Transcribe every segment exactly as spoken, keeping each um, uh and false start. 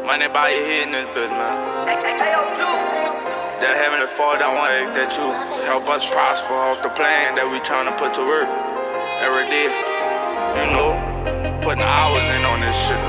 Money by your head in this bitch, man. That having to fall down one egg that you help us prosper off the plan that we tryna put to work every day. You know, putting hours in on this shit,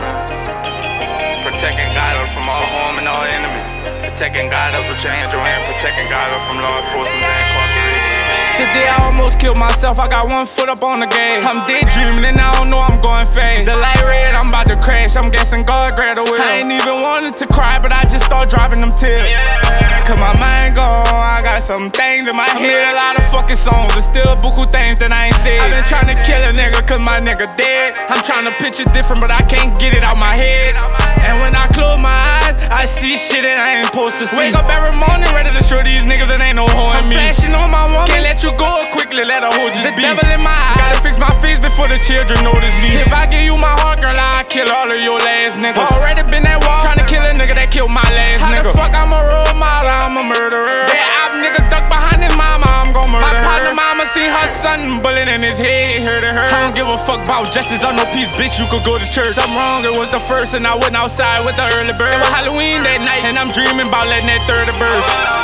man. Protecting God from all harm and all enemy. Protecting God from change your hand. Protecting God from law enforcement and incarceration. Today I almost killed myself, I got one foot up on the gas. I'm daydreaming and I don't know I'm going fast. The light red, I'm about to crash, I'm guessing God grabbed the wheel. I ain't even wanted to cry, but I just start dropping them tears. Cause my mind gone, I got some things in my head. A lot of fucking songs, there's still buku things that I ain't said. I been trying to kill a nigga cause my nigga dead. I'm trying to picture different, but I can't get it out my head. And when I close my eyes, I see shit that I ain't supposed to see. Wake up every morning ready to show these niggas that ain't no hoe in me. I'm flashing on my woman, can't let you go quickly, let her hold you. The devil in my eyes, gotta fix my face before the children notice me. If I give you my heart, girl, I'll kill all of your last niggas. Already been that wall, trying to kill a nigga that killed my last How nigga. How the fuck I'm a role model, I'm a murderer. That op nigga stuck behind his mama, I'm gon' murder her. My partner mama seen her son bullet in his head, heard of her. I don't give a fuck about justice, I know peace, bitch, you could go to church. Something wrong, it was the first, and I went outside with the early bird. It was Halloween that night, and I'm dreaming about letting that third burst.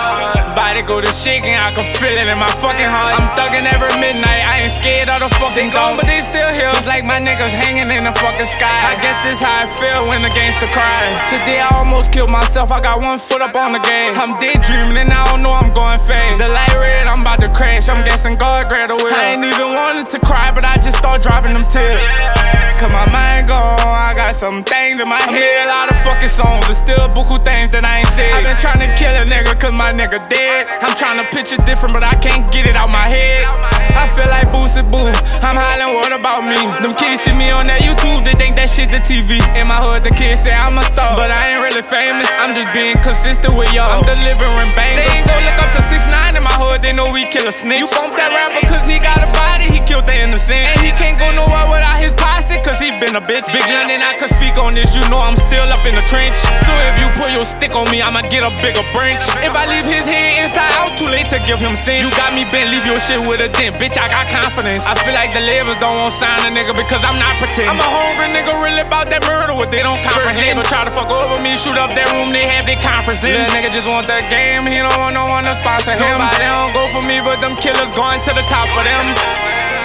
Body go to shaking, I can feel it in my fucking heart. I'm thugging every midnight, I ain't scared of the fucking gone, but they still here. It's like my niggas hanging in the fucking sky. I guess this how I feel when the gangsta cry. Today I almost killed myself, I got one foot up on the gas. I'm daydreaming and I don't know I'm going fast. The light red, I'm about to crash, I'm guessing God grabbed the wheel. I ain't even wanted to cry, but I just start dropping them tears. Cause my mind gone, I got some things in my head. A lot of fucking songs, there's still buku things that I ain't said. I been trying to kill a nigga cause my nigga dead. I'm trying to picture different, but I can't get it out my head. I feel like Boosie Boo, I'm hollering, what about me? Them kids see me on that YouTube, they think that shit the T V. In my hood, the kids say I'm a star, but I ain't really famous. I'm just being consistent with y'all, I'm delivering bangers. They ain't gon' look up to six nine in my hood, they know we kill a snitch. You bump that rapper cause he got a body, he killed the innocent. And he can't go nowhere without his posse cause he been a bitch. Big London, I could speak on this, you know I'm still up in the trench. So if you pull your stick on me, I'ma get a bigger branch. If I leave his head inside out, too late to give him sense. You got me bent, leave your shit with a dent. Bitch, I got confidence. I feel like the labels don't want sign a nigga because I'm not pretending. I'm a hungry nigga really about that murder, what they don't comprehend. But try to fuck over me, shoot up that room, they have their conference in. Little nigga just want that game, he don't want no one to sponsor him. Nobody don't go for me, but them killers going to the top for them.